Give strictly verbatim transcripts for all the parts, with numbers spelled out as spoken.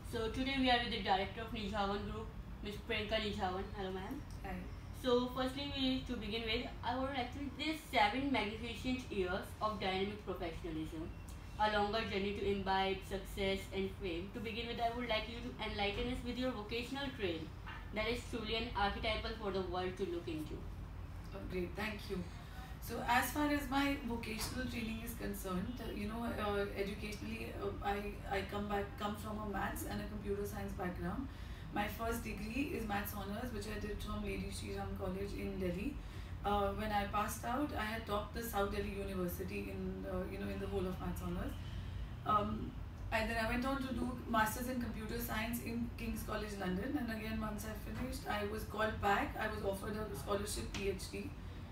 So today we are with the director of Nijhawan Group, Miss Priyanka Nijhawan. Hello, ma'am. Hi. So firstly, we to begin with, I would actually there's seven magnificent years of dynamic professionalism, a longer journey to imbibe success and fame. To begin with, I would like you to enlighten us with your vocational trail that is truly an archetypal for the world to look into. Oh, great, thank you. So as far as my vocational training is concerned, uh, you know, uh, educationally, uh, I I come back come from a maths and a computer science background. My first degree is maths honors, which I did from Lady Shri Ram College in Delhi. Uh, when I passed out, I had topped the South Delhi University in uh, you know in the whole of maths honors. Um, and then I went on to do masters in computer science in King's College London. And again, once I finished, I was called back. I was offered a scholarship PhD.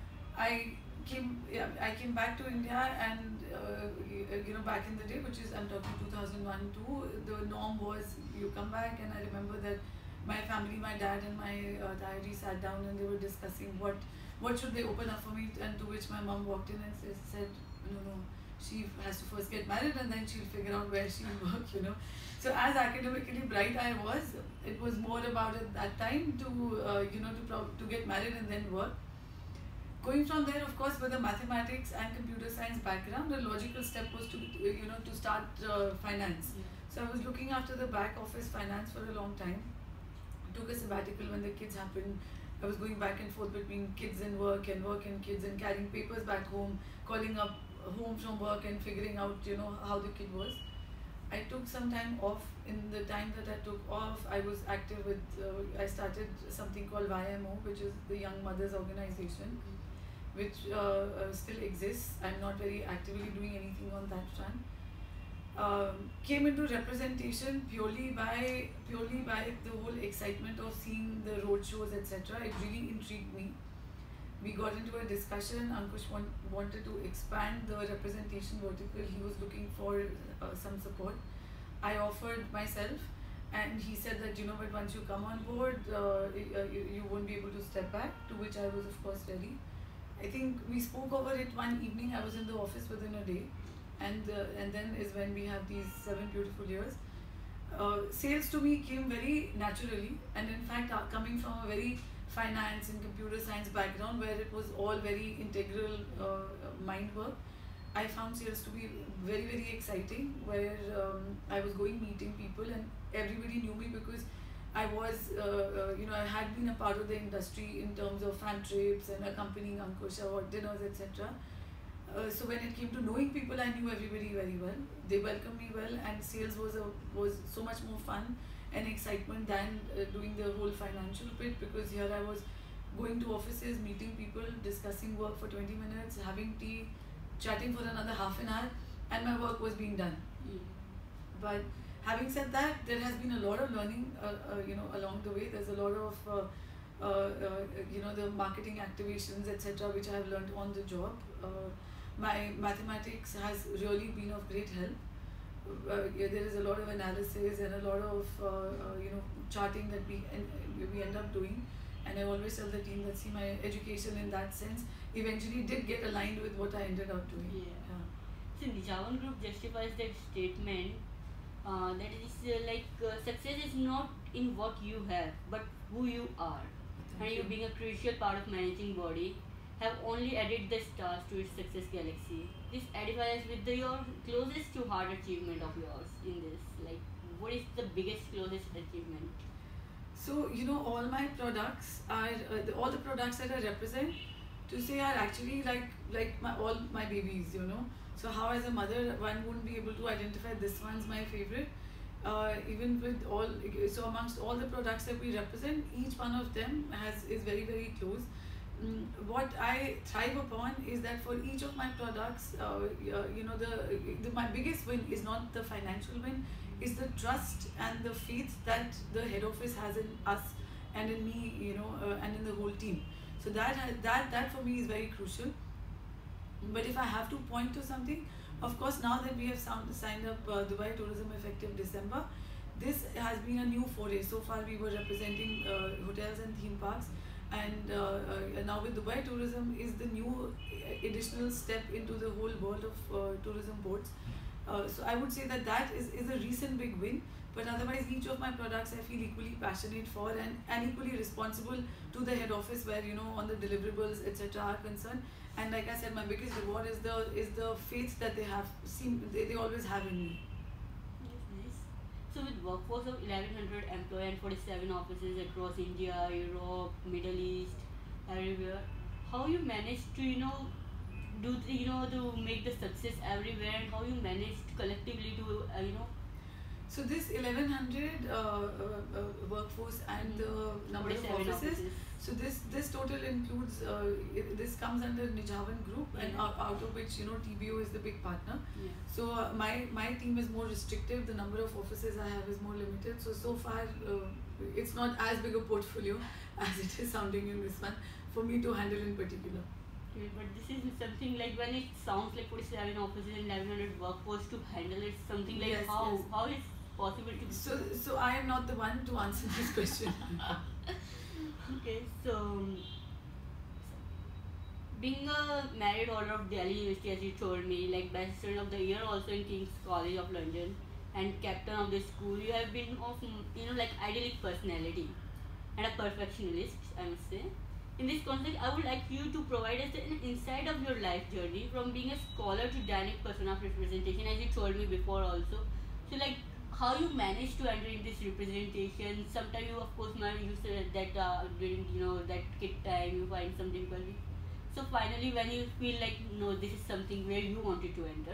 I came yeah, I came back to India, and uh, you know back in the day, which is I'm talking two thousand one two, the norm was you come back. And I remember that my family, my dad and my uh, diary sat down and they were discussing what what should they open up for me, and to which my mom walked in and said, no, no, she has to first get married and then she'll figure out where she'll work, you know. So as academically bright I was, it was more about at that time to uh, you know to pro- to get married and then work. Going from there, of course, with a mathematics and computer science background, the logical step was to you know to start uh, finance. Yeah. So I was looking after the back office finance for a long time. Took a sabbatical when the kids happened. I was going back and forth between kids and work and work and kids and carrying papers back home, calling up home from work and figuring out you know how the kid was. I took some time off. In the time that I took off, I was active with. Uh, I started something called Y M O, which is the Young Mothers Organization, which uh, uh, still exists. I'm not very actively doing anything on that front. Um, came into representation purely by purely by the whole excitement of seeing the road shows, et cetera. It really intrigued me. We got into a discussion. Ankush want, wanted to expand the representation vertical. He was looking for uh, some support. I offered myself, and he said that you know, but once you come on board, uh, you, you won't be able to step back. To which I was of course ready. I think we spoke over it one evening. I was in the office within a day, and uh, and then is when we have these seven beautiful years. Uh, sales to me came very naturally, and in fact, uh, coming from a very finance and computer science background where it was all very integral uh, mind work, I found sales to be very very exciting. Where um, I was going meeting people, and everybody knew me because I was, uh, uh, you know, I had been a part of the industry in terms of fan trips and accompanying Ankush or dinners, et cetera. Uh, so when it came to knowing people, I knew everybody very well. They welcomed me well, and sales was a, was so much more fun and excitement than uh, doing the whole financial bit, because here I was going to offices, meeting people, discussing work for twenty minutes, having tea, chatting for another half an hour, and my work was being done. Yeah. But having said that, there has been a lot of learning, uh, uh, you know, along the way. There's a lot of, uh, uh, uh, you know, the marketing activations, et cetera, which I have learned on the job. Uh, my mathematics has really been of great help. Uh, yeah, there is a lot of analysis and a lot of, uh, uh, you know, charting that we en- we end up doing. And I always tell the team that, see, my education in that sense eventually did get aligned with what I ended up doing. Yeah. So Nijhawan Group justifies that statement uh, that is uh, like uh, success is not in what you have but who you are. Thank And you you. being a crucial part of managing body have only added the stars to its success galaxy. This edifies with the, your closest to heart achievement of yours in this. Like, what is the biggest closest achievement? So, you know, all my products are, uh, the, all the products that I represent, to say, are actually like like my all my babies, you know. So how as a mother one wouldn't be able to identify this one's my favorite. Uh, even with all, so amongst all the products that we represent, each one of them has is very very close. Mm, what I thrive upon is that for each of my products, uh, uh, you know, the, the my biggest win is not the financial win, is the trust and the faith that the head office has in us and in me, you know, uh, and in the whole team. So that has, that that for me is very crucial. But if I have to point to something, of course, now that we have sound, signed up uh, Dubai Tourism effective December, this has been a new foray. So far, we were representing uh, hotels and theme parks, and uh, uh, now with Dubai Tourism is the new additional step into the whole world of uh, tourism boards. Uh, so I would say that that is, is a recent big win. But otherwise, each of my products I feel equally passionate for, and, and equally responsible to the head office where, you know, on the deliverables, et cetera are concerned. And like I said, my biggest reward is the is the faith that they have seen they, they always have in me. That's nice. So with workforce of eleven hundred employees and forty-seven offices across India, Europe, Middle East, everywhere, how you manage to, you know, do the, you know, to make the success everywhere, and how you managed collectively to, uh, you know, So this eleven hundred uh, uh, uh, workforce and the mm, number of forty-seven offices. offices. So this this total includes uh, i- this comes under Nijavan Group, and Yeah. out, out of which, you know, T B O is the big partner. Yeah. So uh, my my team is more restrictive. The number of offices I have is more limited. So so far uh, it's not as big a portfolio as it is sounding in this one for me to handle in particular. Okay, but this is something like when it sounds like forty-seven offices and eleven hundred workforce to handle it, something like Yes, how yes. how is possible to So so I am not the one to answer this question. okay, so um, being a merit order of Delhi University, as you told me, like best student of the year also in King's College of London, and captain of the school, you have been of mm, you know like idyllic personality and a perfectionist, I must say. In this context, I would like you to provide us an insight of your life journey from being a scholar to dynamic person of representation, as you told me before also. So like how you managed to enter in this representation. Sometimes you of course might you said that uh, during you know that kid time you find some difficulty. So finally when you feel like no, this is something where you wanted to enter.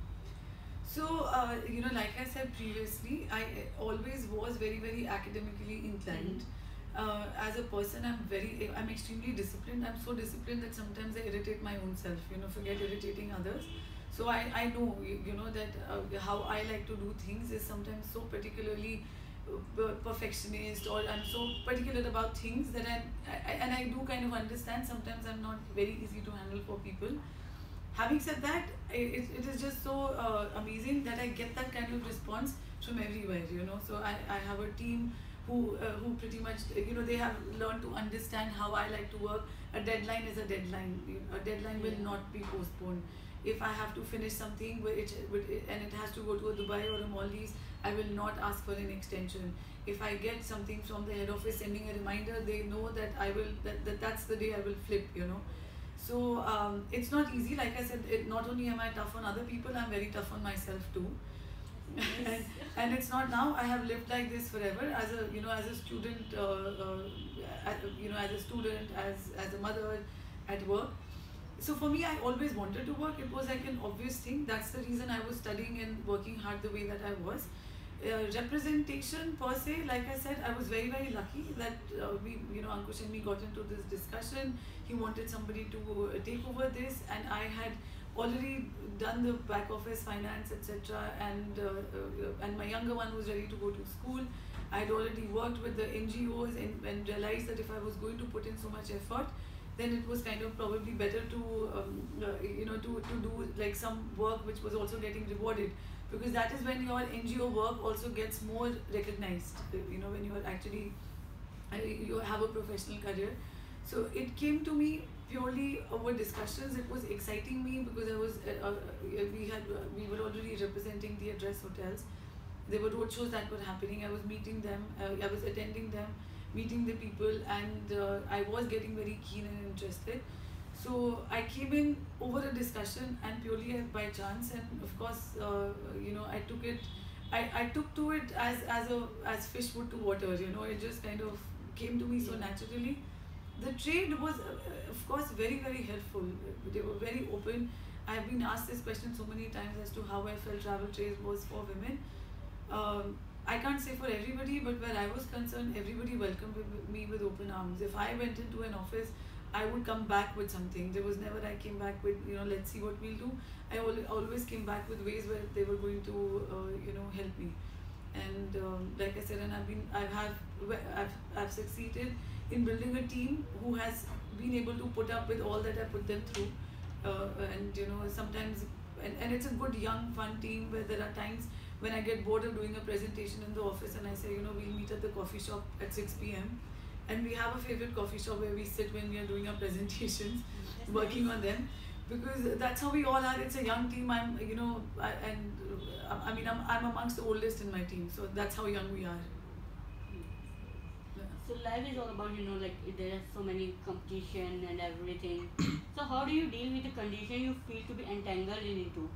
So, uh, you know, like I said previously, I uh, always was very, very academically inclined. Uh, as a person, I'm very, I'm extremely disciplined. I'm so disciplined that sometimes I irritate my own self, you know, forget irritating others. So I, I know, you, you know, that uh, how I like to do things is sometimes so particularly uh, perfectionist, or I'm so particular about things that I, I, and I do kind of understand sometimes I'm not very easy to handle for people. Having said that, it, it is just so uh, amazing that I get that kind of response from everywhere, you know. So I, I have a team who uh, who pretty much, you know, they have learned to understand how I like to work. A deadline is a deadline. A deadline will Yeah. not be postponed. If I have to finish something which, and it has to go to a Dubai or a Maldives, I will not ask for an extension. If I get something from the head office sending a reminder, they know that I will that, that that's the day I will flip, you know. So um, it's not easy. Like I said, it, not only am I tough on other people, I'm very tough on myself too. and, and it's not now. I have lived like this forever. As a you know, as a student, uh, uh, as, you know, as a student, as as a mother, at work. So for me, I always wanted to work. It was like an obvious thing. That's the reason I was studying and working hard the way that I was. Uh, representation per se, like I said, I was very very lucky that uh, we, you know, Ankush and me got into this discussion. He wanted somebody to uh, take over this, and I had already done the back office finance, et cetera. And uh, uh, and my younger one was ready to go to school. I had already worked with the N G Os and, and realized that if I was going to put in so much effort, then it was kind of probably better to um, uh, you know to, to do like some work which was also getting rewarded, because that is when your N G O work also gets more recognized, you know, when you are actually uh, you have a professional career. So it came to me purely over discussions. It was exciting me because I was uh, uh, we had uh, we were already representing the Address hotels. There were roadshows that were happening. I was meeting them, uh, I was attending them, meeting the people, and uh, I was getting very keen and interested. So I came in over a discussion and purely by chance, and of course, uh, you know, I took it, I, I took to it as as a as fish would to water. You know, it just kind of came to me so naturally. The trade was, uh, of course, very very helpful. They were very open. I have been asked this question so many times as to how I felt travel trade was for women. Um, I can't say for everybody, but where I was concerned, everybody welcomed me with open arms. If I went into an office, I would come back with something. There was never I came back with, you know, let's see what we'll do. I al- always came back with ways where they were going to, uh, you know, help me. And um, like I said, and I've been, I've have, I've, I've succeeded in building a team who has been able to put up with all that I put them through. Uh, and you know, sometimes, and, and it's a good young fun team where there are times when I get bored of doing a presentation in the office and I say, you know, we'll meet at the coffee shop at six p m And we have a favorite coffee shop where we sit when we are doing our presentations, That's working nice. on them. because that's how we all are. It's a young team. I'm, you know, I, and uh, I mean, I'm, I'm amongst the oldest in my team, so that's how young we are. Yeah. So life is all about, you know, like there are so many competition and everything. So how do you deal with the condition you feel to be entangled in into?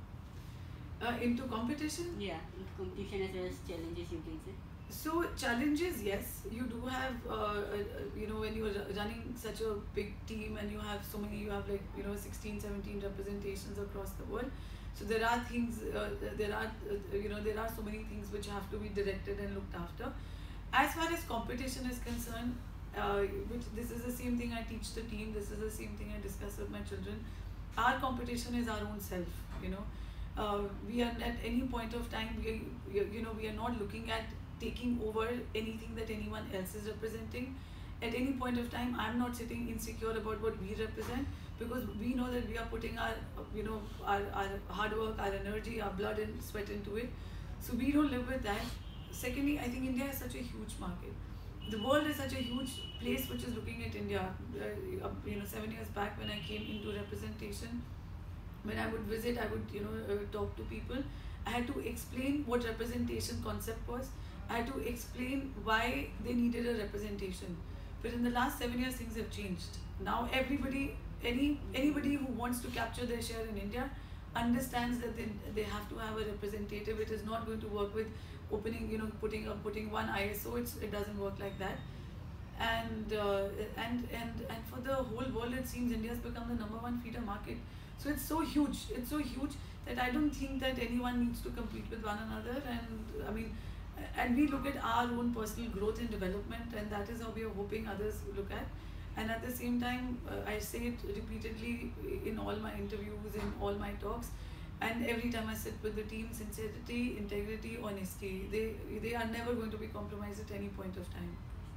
Uh, into competition. Yeah, into competition as well as challenges, you can say. So challenges, yes, you do have. Uh, uh, uh, you know, when you're ru- running such a big team and you have so many, you have like you know sixteen, seventeen representations across the world. So there are things. Uh, there are uh, you know there are so many things which have to be directed and looked after. As far as competition is concerned, uh, which this is the same thing I teach the team. This is the same thing I discuss with my children. Our competition is our own self. You know, uh, we are at any point of time. We you you know we are not looking at taking over anything that anyone else is representing. At any point of time, I'm not sitting insecure about what we represent, because we know that we are putting our uh, you know our, our hard work, our energy, our blood and sweat into it. So we don't live with that. Secondly, I think India is such a huge market. The world is such a huge place which is looking at India. Uh, uh, you know, seven years back when I came into representation, when I would visit, I would you know uh, talk to people. I had to explain what representation concept was. I had to explain why they needed a representation. But in the last seven years, things have changed. Now everybody, any anybody who wants to capture their share in India, understands that they, they have to have a representative. It is not going to work with opening, you know, putting up putting one I S O. It's it doesn't work like that. And uh, and and and for the whole world, it seems India has become the number one feeder market. So it's so huge. It's so huge that I don't think that anyone needs to compete with one another. And I mean, and we look at our own personal growth and development, and that is how we are hoping others look at. And at the same time, uh, I say it repeatedly in all my interviews, in all my talks, and every time I sit with the team: sincerity, integrity, honesty. They they are never going to be compromised at any point of time.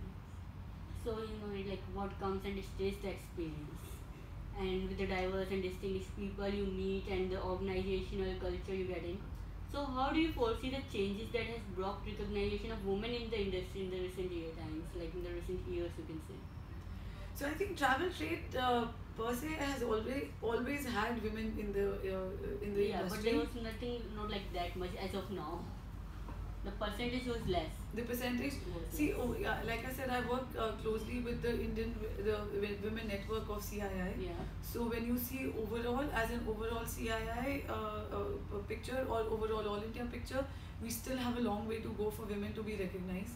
So, you know, like what comes and stays the experience. And with the diverse and distinguished people you meet and the organizational culture you get in. So, how do you foresee the changes that has brought recognition of women in the industry in the recent year times, like in the recent years, you can say? So I think travel trade uh, per se has always always had women in the uh, in the Yeah, but industry. there was nothing, not like that much as of now. The percentage was less. The percentage, Was see, less. oh, yeah, like I said, I work uh, closely with the Indian w- the w- women network of C I I. Yeah. So when you see overall, as an overall C I I uh, uh, uh, picture or overall all India picture, we still have a long way to go for women to be recognized.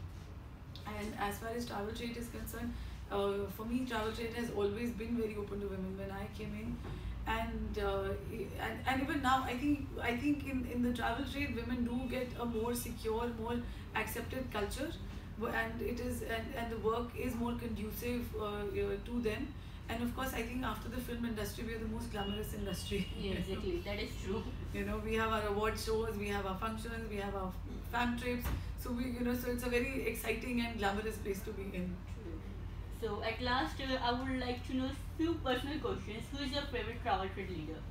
And as far as travel trade is concerned, uh, for me, travel trade has always been very open to women. When I came in, and uh, e- and, and even now, I think I think in, in the travel trade, women do get a more secure, more accepted culture, Wo- and it is and, and the work is more conducive uh, you know, to them. And of course, I think after the film industry, we are the most glamorous industry. Yeah, exactly. That is true. You know, we have our award shows, we have our functions, we have our fam trips. So we, you know, so it's a very exciting and glamorous place to be in. True. So, at last, uh, I would like to know few personal questions. Who is your favorite travel trade leader?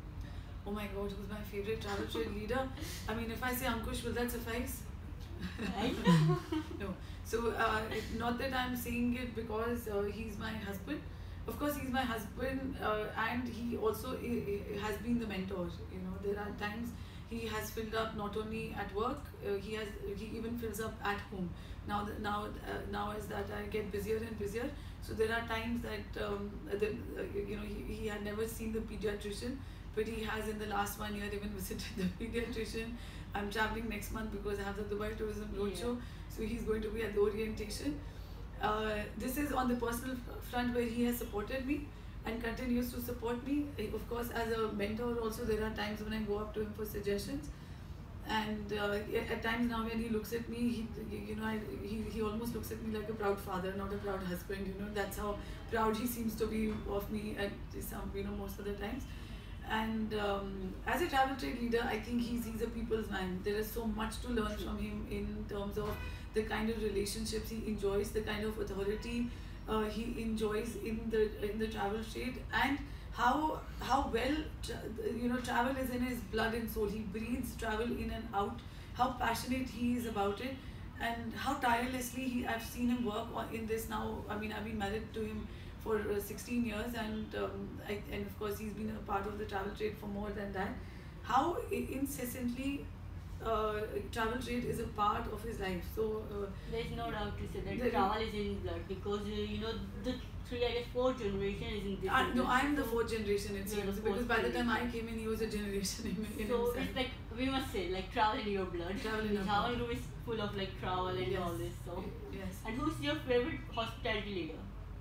Oh my God, who's my favorite travel trade leader? I mean, if I say Ankush, will that suffice? Right? No. So, uh, it- not that I'm saying it because uh, he's my husband. Of course, he's my husband, uh, and he also i- i- has been the mentor. You know, there are times he has filled up not only at work, uh, he has he even fills up at home. Now, th- now, uh, now as that I get busier and busier, so there are times that um, the, uh, you know he, he had never seen the pediatrician, but he has in the last one year even visited the pediatrician. I'm traveling next month because I have the Dubai Tourism Roadshow, Yeah. so he's going to be at the orientation. Uh, this is on the personal f- front where he has supported me and continues to support me. Eh, Of course, as a mentor, also there are times when I go up to him for suggestions. And uh, a- at times now when he looks at me, he you know I, he, he almost looks at me like a proud father, not a proud husband. You know that's how proud he seems to be of me at some you know most of the times. And um, as a travel trade leader, I think he's he's a people's man. There is so much to learn from him in terms of the kind of relationships he enjoys, the kind of authority uh, he enjoys in the in the travel trade, and how how well tra- you know travel is in his blood and soul. He breathes travel in and out. How passionate he is about it, and how tirelessly he I've seen him work on in this now. I mean, I've been married to him for uh, sixteen years, and um, I, and of course he's been a part of the travel trade for more than that. How i- incessantly uh, travel trade is a part of his life. So uh, There is no doubt to say that There- travel is in blood because uh, you know the three, I guess, four generation is in this. I, no, I am the industry. fourth generation it You are the seems, because fourth by the time I generation. came in, he was a generation in, in So himself. it's like we must say like travel in your blood. Travel in your Jhavan blood. Group is full of like travel and Yes. all this. So Yes. and who's your favorite hospitality leader?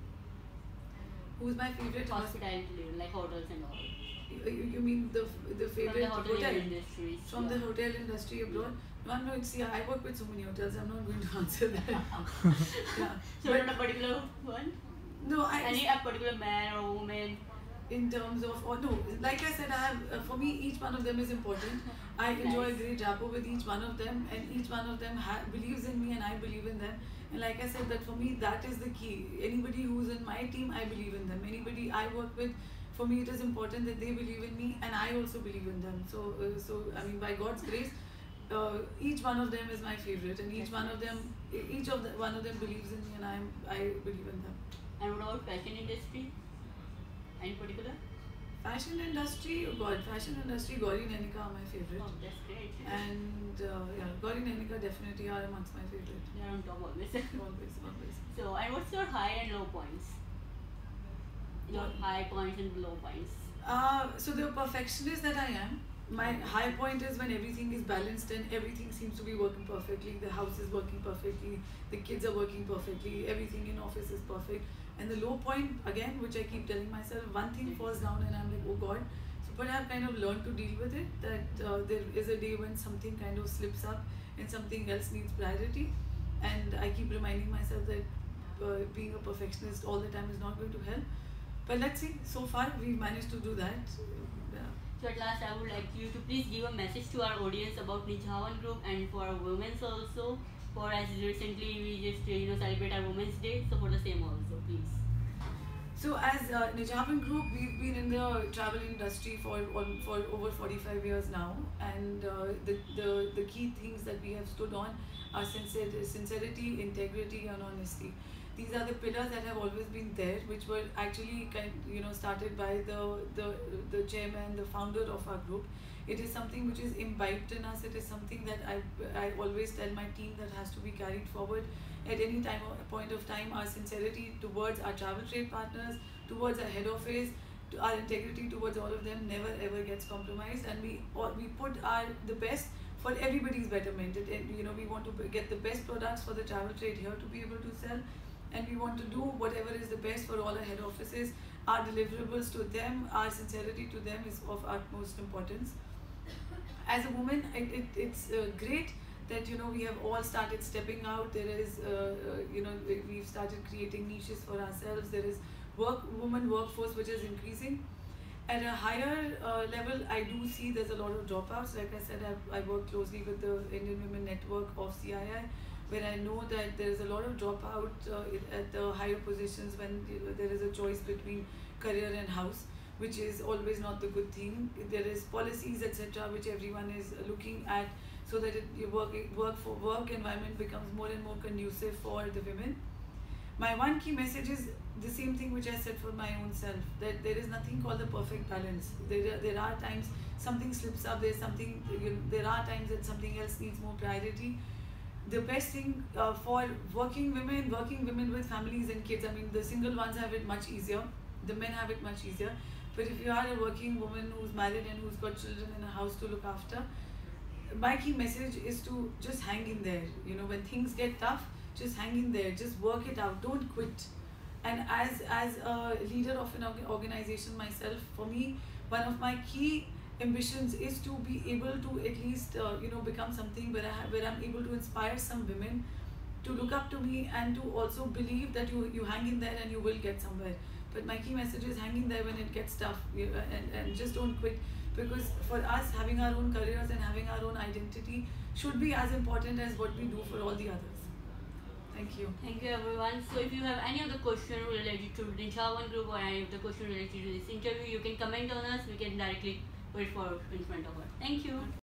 Who's my favorite hospital? Hospitality leader like hotels and all. You, you you mean the f- the From favorite the hotel hotel? industries. From yeah. the hotel industry abroad? No, I'm not. See, I work with so many hotels. I'm not going to answer that. Yeah. So But not a particular one? no, I. Any a particular man or woman? In terms of, or no, like I said, I have, uh, for me, each one of them is important. I enjoy a Nice. great rapport with each one of them, and each one of them ha- believes in me and I believe in them. And like I said, that for me, that is the key. Anybody who's in my team, I believe in them. Anybody I work with, for me, it is important that they believe in me and I also believe in them. So, uh, so I mean, by God's grace, uh, each one of them is my favorite, and each one of them, e- each of the, one of them believes in me, and I am, I believe in them. And what about fashion industry? Any particular? Fashion industry, oh God, fashion industry, Gauri Nanika are my favorite. Oh, that's great. And uh, yeah, Gauri Nanika definitely are amongst my favorite. They're on top always. Always, always. So, and what's your high and low points? Your What? high points and low points. Uh, so the perfectionist that I am, my high point is when everything is balanced and everything seems to be working perfectly. The house is working perfectly, the kids are working perfectly, everything in office is perfect. And the low point, again, which I keep telling myself, one thing falls down and I'm like, oh God. So, but I've kind of learned to deal with it, that uh, there is a day when something kind of slips up and something else needs priority. And I keep reminding myself that uh, being a perfectionist all the time is not going to help. But let's see, so far we've managed to do that. Yeah. So at last, I would like you to please give a message to our audience about Nijhawan Group and for our women's also. For as recently we just uh, you know celebrate our Women's Day, so for the same also, please. So as uh, Nijhawan Group, we've been in the travel industry for on, for over forty-five years now, and uh, the, the the key things that we have stood on are sincer- sincerity, integrity, and honesty. These are the pillars that have always been there, which were actually kind you know started by the the the chairman, the founder of our group. It is something which is imbibed in us. It is something that I I always tell my team that has to be carried forward at any time or point of time. Our sincerity towards our travel trade partners, towards our head office, to our integrity towards all of them never ever gets compromised, and we or we put our the best for everybody's betterment. It, it, you know we want to b- get the best products for the travel trade here to be able to sell, and we want to do whatever is the best for all our head offices. Our deliverables to them, our sincerity to them is of utmost importance. As a woman, it, it, it's uh, great that you know we have all started stepping out. There is uh, uh, you know we- we've started creating niches for ourselves. There is work woman workforce which is increasing. At a higher uh, level, I do see there's a lot of dropouts. Like I said, I, I work closely with the Indian Women Network of C I I, where I know that there is a lot of dropout uh, it- at the higher positions when you know, there is a choice between career and house, which is always not the good thing. There is policies, et cetera, which everyone is looking at, so that it, your work work for work environment becomes more and more conducive for the women. My one key message is the same thing which I said for my own self, that there is nothing called the perfect balance. There are, there are times something slips up. There's something you know, there are times that something else needs more priority. The best thing uh, for working women, working women with families and kids. I mean, the single ones have it much easier. The men have it much easier. But if you are a working woman who's married and who's got children and a house to look after, my key message is to just hang in there. You know, when things get tough, just hang in there. Just work it out. Don't quit. And as as a leader of an org- organization myself, for me, one of my key ambitions is to be able to at least uh, you know become something where I have, where I'm able to inspire some women to look up to me and to also believe that you you hang in there and you will get somewhere. But my key message is hang in there when it gets tough, you, and, and just don't quit, because for us having our own careers and having our own identity should be as important as what we do for all the others. Thank you. Thank you everyone. So if you have any of the question related to Nijhawan Group or any of the question related to this interview, you can comment on us. We can directly put it for in front of us. Thank you.